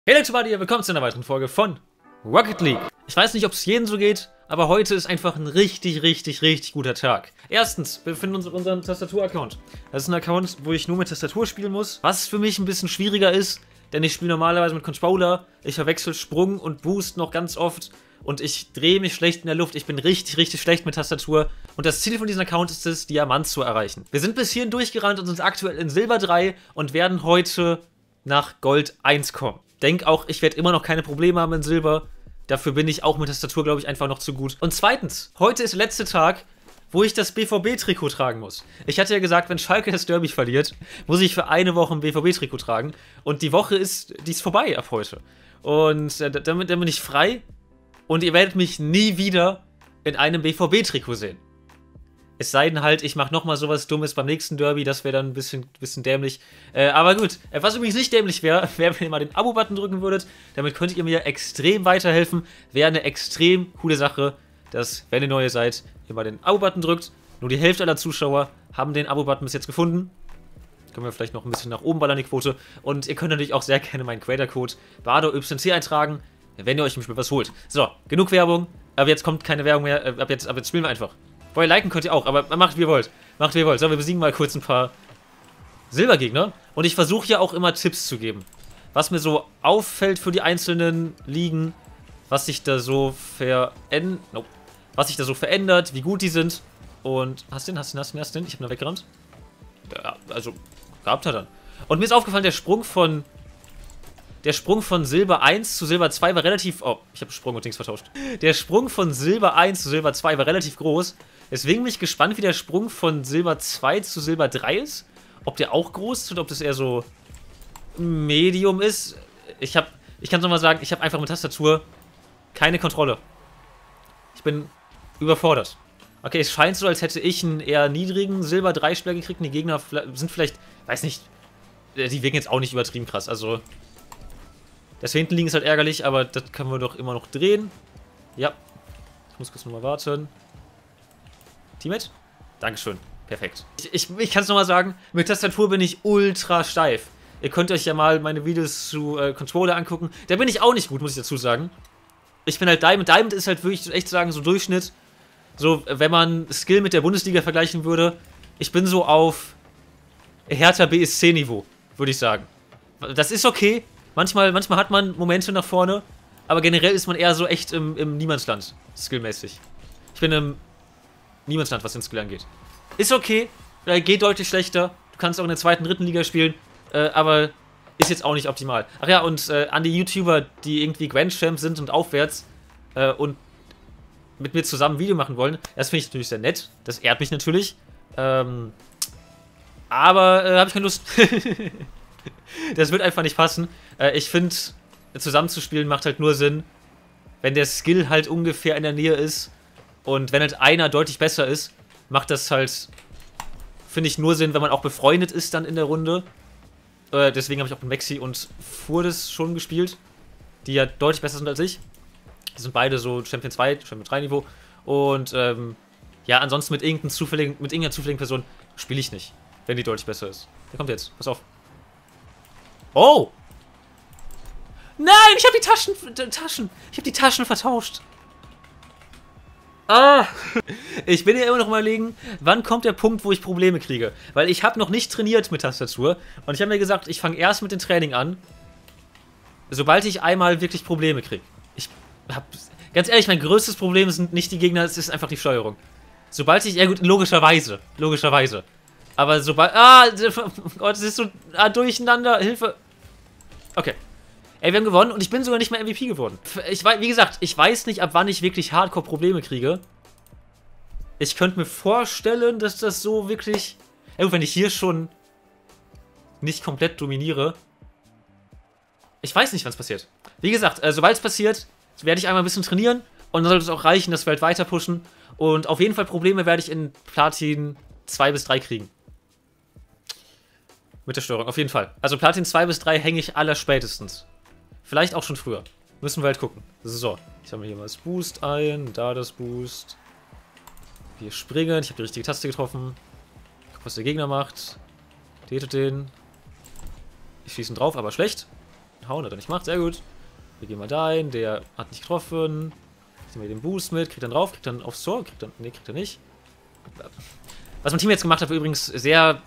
Hey Leute, willkommen zu einer weiteren Folge von Rocket League. Ich weiß nicht, ob es jedem so geht, aber heute ist einfach ein richtig guter Tag. Erstens, wir befinden uns auf unserem Tastatur-Account. Das ist ein Account, wo ich nur mit Tastatur spielen muss, was für mich ein bisschen schwieriger ist, denn ich spiele normalerweise mit Controller, ich verwechsel Sprung und Boost noch ganz oft und ich drehe mich schlecht in der Luft, ich bin richtig schlecht mit Tastatur und das Ziel von diesem Account ist es, Diamant zu erreichen. Wir sind bis hierhin durchgerannt und sind aktuell in Silber 3 und werden heute nach Gold 1 kommen. Denke auch, ich werde immer noch keine Probleme haben in Silber. Dafür bin ich auch mit Tastatur, glaube ich, einfach noch zu gut. Und zweitens, heute ist der letzte Tag, wo ich das BVB-Trikot tragen muss. Ich hatte ja gesagt, wenn Schalke das Derby verliert, muss ich für eine Woche ein BVB-Trikot tragen. Und die Woche ist vorbei ab heute. Und damit bin ich frei. Und ihr werdet mich nie wieder in einem BVB-Trikot sehen. Es sei denn halt, ich mache nochmal sowas Dummes beim nächsten Derby, das wäre dann ein bisschen dämlich. Aber gut, was übrigens nicht dämlich wäre, wenn ihr mal den Abo-Button drücken würdet. Damit könntet ihr mir extrem weiterhelfen. Wäre eine extrem coole Sache, dass, wenn ihr neu seid, ihr mal den Abo-Button drückt. Nur die Hälfte aller Zuschauer haben den Abo-Button bis jetzt gefunden. Können wir vielleicht noch ein bisschen nach oben ballern, die Quote. Und ihr könnt natürlich auch sehr gerne meinen Creator-Code BADOYC eintragen, wenn ihr euch im Spiel was holt. So, genug Werbung. Aber jetzt kommt keine Werbung mehr. Ab jetzt spielen wir einfach. Boah, liken könnt ihr auch, aber macht wie ihr wollt. Macht wie ihr wollt. So, wir besiegen mal kurz ein paar Silbergegner. Und ich versuche ja auch immer Tipps zu geben. Was mir so auffällt für die einzelnen Ligen, was sich da so verändert, wie gut die sind. Und hast du den? Ich hab nur weggerannt. Ja, also, gehabt er dann. Und mir ist aufgefallen, der Sprung von Silber 1 zu Silber 2 war relativ... Oh, ich habe Sprung und Dings vertauscht. Der Sprung von Silber 1 zu Silber 2 war relativ groß. Deswegen bin ich gespannt, wie der Sprung von Silber 2 zu Silber 3 ist. Ob der auch groß ist oder ob das eher so Medium ist. Ich kann es nochmal sagen, ich habe einfach mit Tastatur keine Kontrolle. Ich bin überfordert. Okay, es scheint so, als hätte ich einen eher niedrigen Silber 3 Spieler gekriegt. Und die Gegner sind vielleicht, weiß nicht, die wirken jetzt auch nicht übertrieben krass. Also, das hinten liegen ist halt ärgerlich, aber das können wir doch immer noch drehen. Ja. Ich muss kurz nochmal warten. Teammate? Dankeschön. Perfekt. Ich kann es nochmal sagen, mit Tastatur bin ich ultra steif. Ihr könnt euch ja mal meine Videos zu Controller angucken. Da bin ich auch nicht gut, muss ich dazu sagen. Ich bin halt Diamond. Diamond ist halt wirklich, echt zu sagen, so Durchschnitt. So, wenn man Skill mit der Bundesliga vergleichen würde. Ich bin so auf Hertha BSC-Niveau, würde ich sagen. Das ist okay. Manchmal hat man Momente nach vorne. Aber generell ist man eher so echt im Niemandsland, skillmäßig. Ich bin im Niemandsland, was den Skill angeht. Ist okay, geht deutlich schlechter. Du kannst auch in der zweiten, dritten Liga spielen, aber ist jetzt auch nicht optimal. Ach ja, und an die YouTuber, die irgendwie Grand Champ sind und aufwärts und mit mir zusammen ein Video machen wollen, das finde ich natürlich sehr nett. Das ehrt mich natürlich. Aber habe ich keine Lust. Das wird einfach nicht passen. Ich finde, zusammenzuspielen macht halt nur Sinn, wenn der Skill halt ungefähr in der Nähe ist. Und wenn halt einer deutlich besser ist, macht das halt, finde ich, nur Sinn, wenn man auch befreundet ist dann in der Runde. Deswegen habe ich auch mit Maxi und Furdes schon gespielt, die ja deutlich besser sind als ich. Die sind beide so Champion 2, Champion 3 Niveau. Und ja, ansonsten mit irgendeiner zufälligen Person spiele ich nicht, wenn die deutlich besser ist. Der kommt jetzt, pass auf. Oh! Nein, ich habe die Taschen vertauscht. Ah! Ich bin ja immer noch mal überlegen, wann kommt der Punkt, wo ich Probleme kriege. Weil ich habe noch nicht trainiert mit Tastatur. Und ich habe mir gesagt, ich fange erst mit dem Training an, sobald ich einmal wirklich Probleme kriege. Ganz ehrlich, mein größtes Problem sind nicht die Gegner, es ist einfach die Steuerung. Sobald ich, ja gut, logischerweise. Aber sobald, oh Gott, es ist so durcheinander, Hilfe. Okay. Ey, wir haben gewonnen und ich bin sogar nicht mehr MVP geworden. Wie gesagt, ich weiß nicht, ab wann ich wirklich Hardcore-Probleme kriege. Ich könnte mir vorstellen, dass das so wirklich... Ja gut, wenn ich hier schon nicht komplett dominiere. Ich weiß nicht, wann es passiert. Wie gesagt, sobald es passiert, werde ich einmal ein bisschen trainieren. Und dann sollte es auch reichen, dass wir halt weiter pushen. Und auf jeden Fall Probleme werde ich in Platin 2 bis 3 kriegen. Mit der Steuerung, auf jeden Fall. Also Platin 2 bis 3 hänge ich allerspätestens. Vielleicht auch schon früher. Müssen wir halt gucken. So, ich habe mir hier mal das Boost ein, da das Boost. Wir springen, ich habe die richtige Taste getroffen. Was der Gegner macht. Den. Ich schieße ihn drauf, aber schlecht. hauen, hat er nicht gemacht, sehr gut. Wir gehen mal dahin, der hat nicht getroffen. Nehmen wir den Boost mit, kriegt dann drauf, kriegt dann aufs Tor, kriegt dann, nee, kriegt er nicht. Was mein Team jetzt gemacht hat, war übrigens sehr...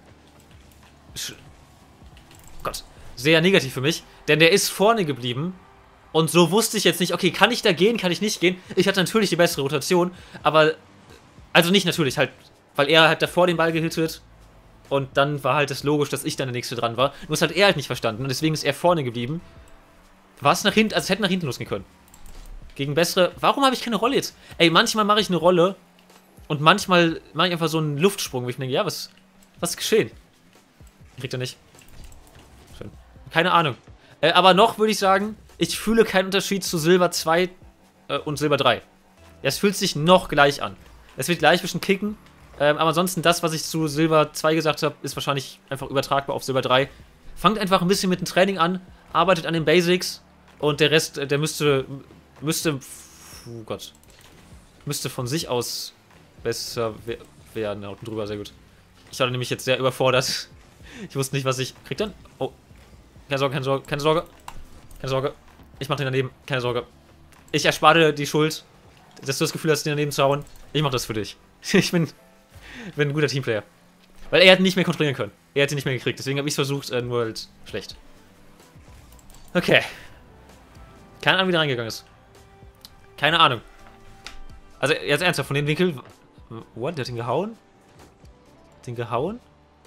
Gott, sehr negativ für mich, denn der ist vorne geblieben. Und so wusste ich jetzt nicht, okay, kann ich da gehen, kann ich nicht gehen. Ich hatte natürlich die bessere Rotation, aber... Also nicht natürlich, halt, weil er halt davor den Ball gehittet. Und dann war halt das logisch, dass ich dann der Nächste dran war. Nur das hat er halt nicht verstanden und deswegen ist er vorne geblieben. War es nach hinten, also es hätte nach hinten losgehen können. Gegen bessere... Warum habe ich keine Rolle jetzt? Ey, manchmal mache ich eine Rolle und manchmal mache ich einfach so einen Luftsprung, wo ich denke, ja, was ist geschehen? Kriegt er nicht. Schön. Keine Ahnung. Aber noch würde ich sagen, ich fühle keinen Unterschied zu Silber 2 und Silber 3. Es fühlt sich noch gleich an. Es wird gleich ein bisschen kicken, aber ansonsten das, was ich zu Silber 2 gesagt habe, ist wahrscheinlich einfach übertragbar auf Silber 3. Fangt einfach ein bisschen mit dem Training an, arbeitet an den Basics und der Rest, der müsste oh Gott, müsste von sich aus besser werden. Da unten drüber, sehr gut. Ich war nämlich jetzt sehr überfordert. Ich wusste nicht, was ich... Kriegt dann? Oh. Keine Sorge, keine Sorge, keine Sorge. Keine Sorge. Ich mach den daneben. Keine Sorge. Ich erspare dir die Schuld, dass du das Gefühl hast, den daneben zu hauen. Ich mach das für dich. Ich bin ein guter Teamplayer. Weil er hätte nicht mehr kontrollieren können. Er hätte nicht mehr gekriegt. Deswegen habe ich es versucht, nur halt schlecht. Okay. Keine Ahnung, wie der reingegangen ist. Keine Ahnung. Also, jetzt ernsthaft, von dem Winkel... What? Der hat ihn gehauen? Den gehauen?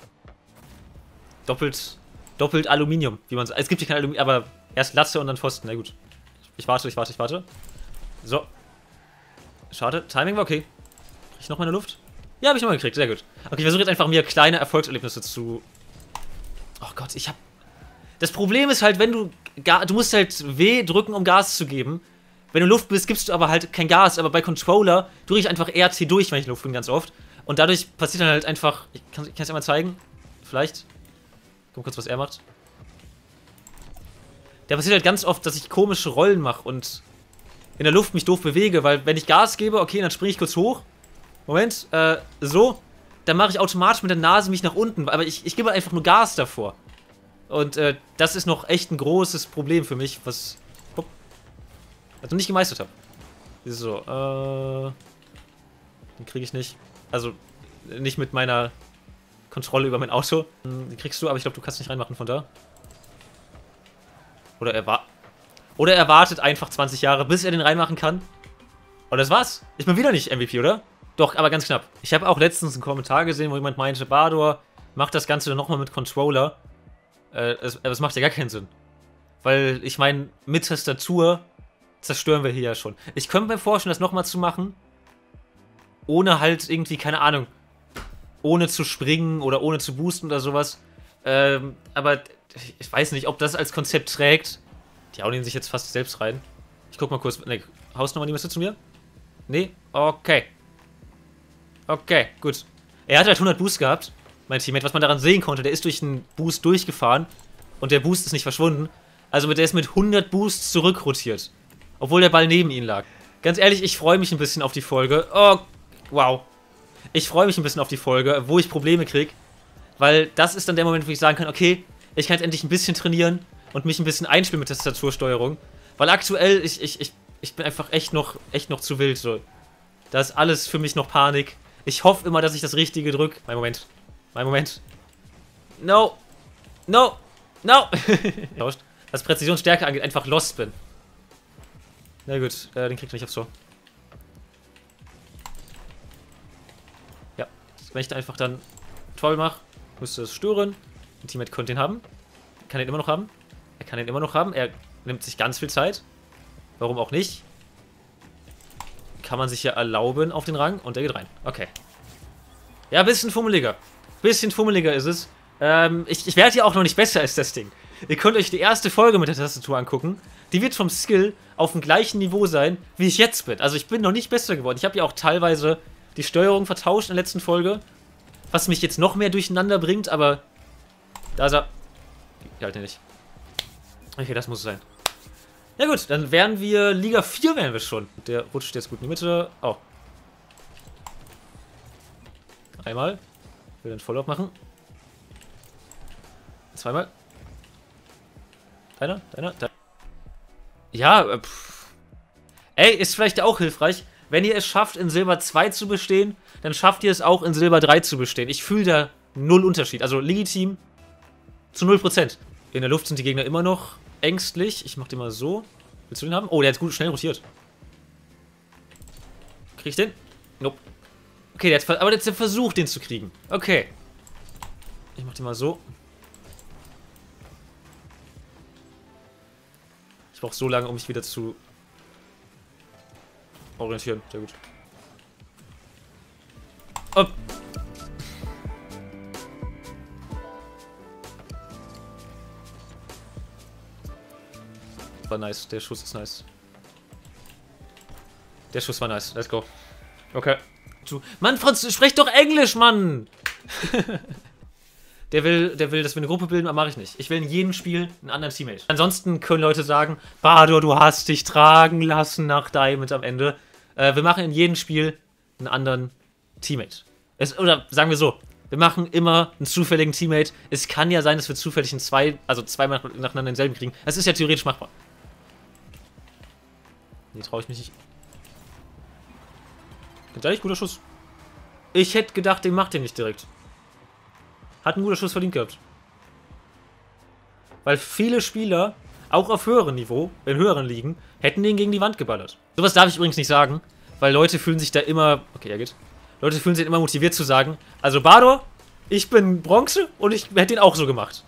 Doppelt Aluminium, wie man sagt. Es gibt hier kein Aluminium, aber erst Latte und dann Pfosten. Na gut. Ich warte. So. Schade. Timing war okay. Krieg ich noch meine Luft? Ja, habe ich nochmal gekriegt. Sehr gut. Okay, ich versuche jetzt einfach mir kleine Erfolgserlebnisse zu... Oh Gott, ich hab... Das Problem ist halt, wenn du... Du musst halt W drücken, um Gas zu geben. Wenn du Luft bist, gibst du aber halt kein Gas. Aber bei Controller drücke ich einfach RT durch, wenn ich Luft bin, ganz oft. Und dadurch passiert dann halt einfach... Ich kann es ja mal zeigen. Vielleicht. Guck mal kurz, was er macht. Da passiert halt ganz oft, dass ich komische Rollen mache und in der Luft mich doof bewege, weil wenn ich Gas gebe, okay, dann springe ich kurz hoch. Moment, so. Dann mache ich automatisch mit der Nase mich nach unten, aber ich gebe einfach nur Gas davor. Und das ist noch echt ein großes Problem für mich, was ich noch nicht gemeistert habe. So, den kriege ich nicht. Also, nicht mit meiner Kontrolle über mein Auto. Den kriegst du, aber ich glaube, du kannst nicht reinmachen von da. Oder er wartet einfach 20 Jahre, bis er den reinmachen kann. Und das war's. Ich bin wieder nicht MVP, oder? Doch, aber ganz knapp. Ich habe auch letztens einen Kommentar gesehen, wo jemand meinte, Bador, mach das Ganze nochmal mit Controller. Das macht ja gar keinen Sinn. Weil, ich meine, mit Tastatur zerstören wir hier ja schon. Ich könnte mir vorstellen, das nochmal zu machen, ohne halt irgendwie, keine Ahnung, ohne zu springen oder ohne zu boosten oder sowas. Aber ich weiß nicht, ob das als Konzept trägt. Die hauen ihn sich jetzt fast selbst rein. Ich guck mal kurz. Ne, haust nochmal die Messe zu mir? Nee? Okay. Okay, gut. Er hat halt 100 Boost gehabt, mein Teammate. Was man daran sehen konnte, der ist durch einen Boost durchgefahren und der Boost ist nicht verschwunden. Also der ist mit 100 Boosts zurückrotiert. Obwohl der Ball neben ihm lag. Ganz ehrlich, ich freue mich ein bisschen auf die Folge. Oh, wow. Ich freue mich ein bisschen auf die Folge, wo ich Probleme kriege. Weil das ist dann der Moment, wo ich sagen kann, okay, ich kann jetzt endlich ein bisschen trainieren und mich ein bisschen einspielen mit Tastatursteuerung. Weil aktuell, ich bin einfach echt noch zu wild. So. Da ist alles für mich noch Panik. Ich hoffe immer, dass ich das Richtige drücke. Mein Moment. No. Was Präzisionsstärke angeht, einfach lost bin. Na gut, den kriegt er nicht aufs Tor. Ja, wenn ich da einfach dann toll mache, müsste es stören. Mein Teammate könnte ihn haben. Kann ihn immer noch haben. Er kann ihn immer noch haben. Er nimmt sich ganz viel Zeit. Warum auch nicht? Kann man sich ja erlauben auf den Rang. Und der geht rein. Okay. Ja, bisschen fummeliger. Bisschen fummeliger ist es. Ich werde ja auch noch nicht besser als das Ding. Ihr könnt euch die erste Folge mit der Tastatur angucken. Die wird vom Skill auf dem gleichen Niveau sein, wie ich jetzt bin. Also ich bin noch nicht besser geworden. Ich habe ja auch teilweise die Steuerung vertauscht in der letzten Folge. Was mich jetzt noch mehr durcheinander bringt, aber... Da ist er... Ich halte ihn nicht. Okay, das muss es sein. Ja gut, dann wären wir... Liga 4 wären wir schon. Der rutscht jetzt gut in die Mitte. Oh. Einmal. Ich will den Volllauf machen. Zweimal. Deiner. Ja, ey, ist vielleicht auch hilfreich. Wenn ihr es schafft, in Silber 2 zu bestehen, dann schafft ihr es auch, in Silber 3 zu bestehen. Ich fühle da null Unterschied. Also legitim zu 0%. In der Luft sind die Gegner immer noch ängstlich. Ich mach den mal so. Willst du den haben? Oh, der hat gut schnell rotiert. Krieg ich den? Nope. Okay, aber der hat versucht, den zu kriegen. Okay. Ich mach den mal so. Ich brauche so lange, um mich wieder zu orientieren. Sehr gut. Oh. War nice. Der Schuss ist nice. Der Schuss war nice. Let's go. Okay. Mann, Franz, sprech doch Englisch, Mann! Der will, dass wir eine Gruppe bilden, aber mache ich nicht. Ich will in jedem Spiel einen anderen Teammate. Ansonsten können Leute sagen, Bador, du hast dich tragen lassen nach Diamond am Ende. Wir machen in jedem Spiel einen anderen Teammate. Oder sagen wir so, wir machen immer einen zufälligen Teammate. Es kann ja sein, dass wir zufällig zweimal nacheinander denselben kriegen. Das ist ja theoretisch machbar. Nee, traue ich mich nicht. Ganz ehrlich, guter Schuss. Ich hätte gedacht, den macht ihr nicht direkt. Hat einen guten Schuss verdient gehabt. Weil viele Spieler, auch auf höherem Niveau, in höheren Ligen, hätten den gegen die Wand geballert. Sowas darf ich übrigens nicht sagen, weil Leute fühlen sich da immer... Okay, er geht. Leute fühlen sich immer motiviert zu sagen, also Bador, ich bin Bronze und ich hätte den auch so gemacht.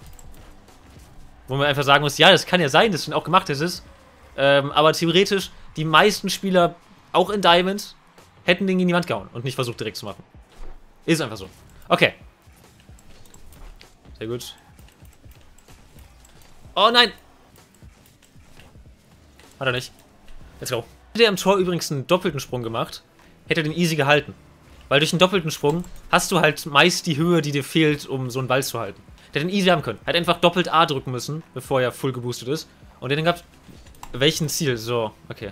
Wo man einfach sagen muss, ja, das kann ja sein, dass du ihn auch gemacht hättest. Aber theoretisch, die meisten Spieler, auch in Diamond, hätten den gegen die Wand gehauen und nicht versucht direkt zu machen. Ist einfach so. Okay. Sehr gut. Oh nein! Hat er nicht. Let's go. Hätte er im Tor übrigens einen doppelten Sprung gemacht, hätte er den easy gehalten. Weil durch einen doppelten Sprung hast du halt meist die Höhe, die dir fehlt, um so einen Ball zu halten. Der hätte den easy haben können. Er hätte einfach doppelt A drücken müssen, bevor er full geboostet ist. Und den gab welchen Ziel? So, okay.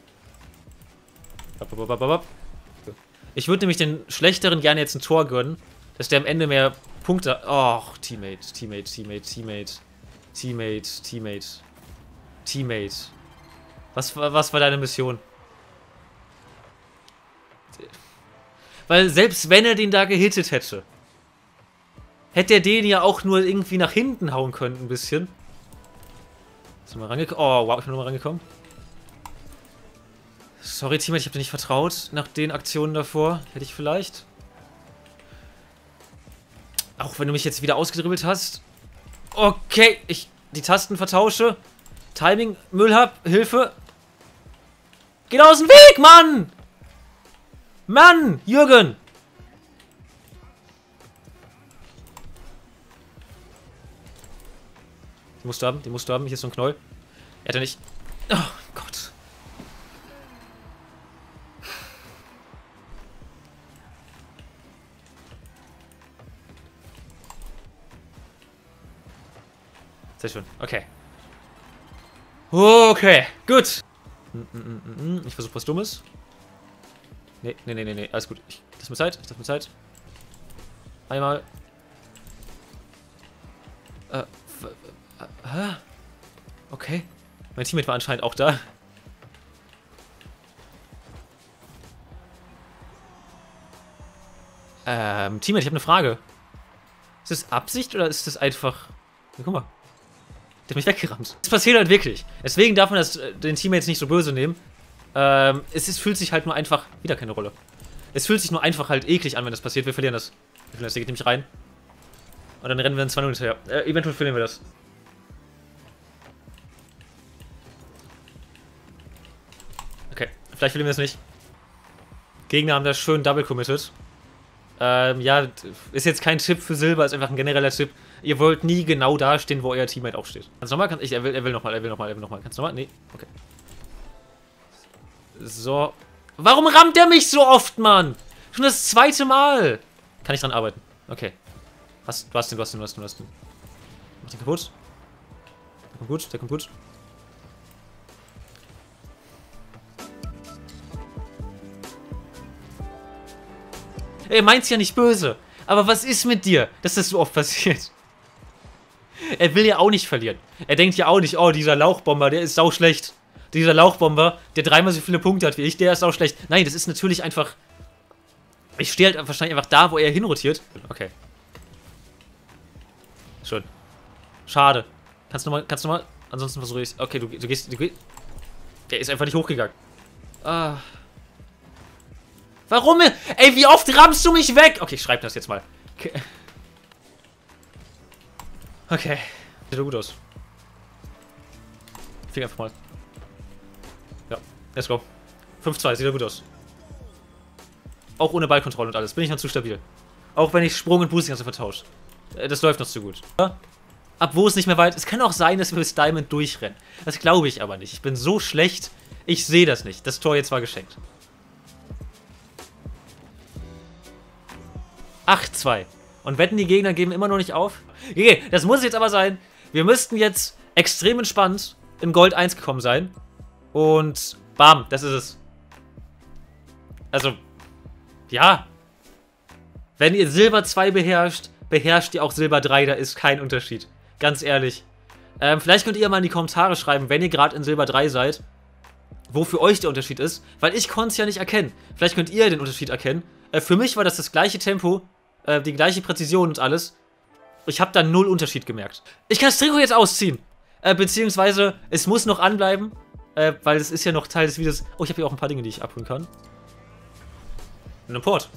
Ich würde nämlich den Schlechteren gerne jetzt ein Tor gönnen, dass der am Ende mehr Punkte... Och, Teammate. Was war deine Mission? Weil selbst wenn er den da gehittet hätte, hätte er den ja auch nur irgendwie nach hinten hauen können, ein bisschen. Ist mal rangekommen? Oh, wow, ich bin nochmal rangekommen. Sorry, Teammate, ich habe dir nicht vertraut. Nach den Aktionen davor. Hätte ich vielleicht. Auch wenn du mich jetzt wieder ausgedribbelt hast. Okay, ich die Tasten vertausche. Timing, Müll hab, Hilfe. Geht aus dem Weg, Mann! Mann, Jürgen! Den musst du haben, Hier ist so ein Knoll. Er hat ja nicht... Oh Gott. Sehr schön, okay. Okay, gut. Ich versuche was Dummes. Nee, alles gut. Lass mir Zeit, Einmal. Okay. Mein Teammate war anscheinend auch da. Teammate, ich habe eine Frage. Ist das Absicht oder ist das einfach... Ja, guck mal. Der hat mich weggerammt. Das passiert halt wirklich. Deswegen darf man das den Teammates nicht so böse nehmen. Fühlt sich halt nur einfach... Wieder keine Rolle. Es fühlt sich nur einfach halt eklig an, wenn das passiert. Wir verlieren das. Der geht nämlich rein. Und dann rennen wir in 2-0 hinterher. Eventuell verlieren wir das. Okay, vielleicht verlieren wir es nicht. Gegner haben da schön double committed. Ja, ist jetzt kein Tipp für Silber, ist einfach ein genereller Tipp. Ihr wollt nie genau da stehen, wo euer Teammate auch steht. Kannst du nochmal? Er will nochmal. Kannst du nochmal? Nee. Okay. So. Warum rammt der mich so oft, Mann? Schon das zweite Mal. Kann ich dran arbeiten. Okay. Du hast den. Mach den kaputt. Der kommt gut. Er meint's ja nicht böse. Aber was ist mit dir, dass das so oft passiert? Er will ja auch nicht verlieren. Er denkt ja auch nicht, oh, dieser Lauchbomber, der ist sauschlecht. Dieser Lauchbomber, der 3-mal so viele Punkte hat wie ich, der ist sauschlecht. Nein, das ist natürlich einfach... Ich stehe halt wahrscheinlich einfach da, wo er hinrotiert. Okay. Schön. Schade. Kannst du mal... Ansonsten versuche ich... Okay, du gehst... Der ist einfach nicht hochgegangen. Ah... Warum? Ey, wie oft rammst du mich weg? Okay, ich schreibe das jetzt mal. Okay. Sieht doch gut aus. Flieg einfach mal. Ja, let's go. 5-2, sieht doch gut aus. Auch ohne Ballkontrolle und alles. Bin ich noch zu stabil. Auch wenn ich Sprung und Boosting also vertauscht. Das läuft noch zu gut. Ab wo es nicht mehr weit... Es kann auch sein, dass wir bis Diamond durchrennen. Das glaube ich aber nicht. Ich bin so schlecht. Ich sehe das nicht. Das Tor jetzt war geschenkt. 8-2. Und wetten, die Gegner geben immer noch nicht auf? Okay, das muss jetzt aber sein. Wir müssten jetzt extrem entspannt in Gold 1 gekommen sein. Und bam, das ist es. Also, ja. Wenn ihr Silber 2 beherrscht, beherrscht ihr auch Silber 3. Da ist kein Unterschied. Ganz ehrlich. Vielleicht könnt ihr mal in die Kommentare schreiben, wenn ihr gerade in Silber 3 seid, wo für euch der Unterschied ist. Weil ich konnte es ja nicht erkennen. Vielleicht könnt ihr den Unterschied erkennen. Für mich war das gleiche Tempo, die gleiche Präzision und alles. Ich habe da 0 Unterschied gemerkt. Ich kann das Trikot jetzt ausziehen. Beziehungsweise, es muss noch anbleiben, weil es ist ja noch Teil des Videos. Oh, ich habe hier auch ein paar Dinge, die ich abholen kann. Ein Import.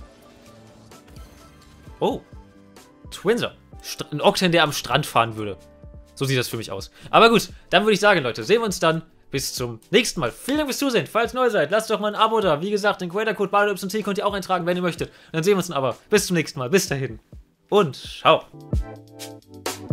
Oh. Twinser. Ein Octane, der am Strand fahren würde. So sieht das für mich aus. Aber gut, dann würde ich sagen, Leute, sehen wir uns dann. Bis zum nächsten Mal. Vielen Dank fürs Zusehen. Falls ihr neu seid, lasst doch mal ein Abo da. Wie gesagt, den Creator-Code BADOYT könnt ihr auch eintragen, wenn ihr möchtet. Und dann sehen wir uns dann aber. Bis zum nächsten Mal. Bis dahin. Und ciao.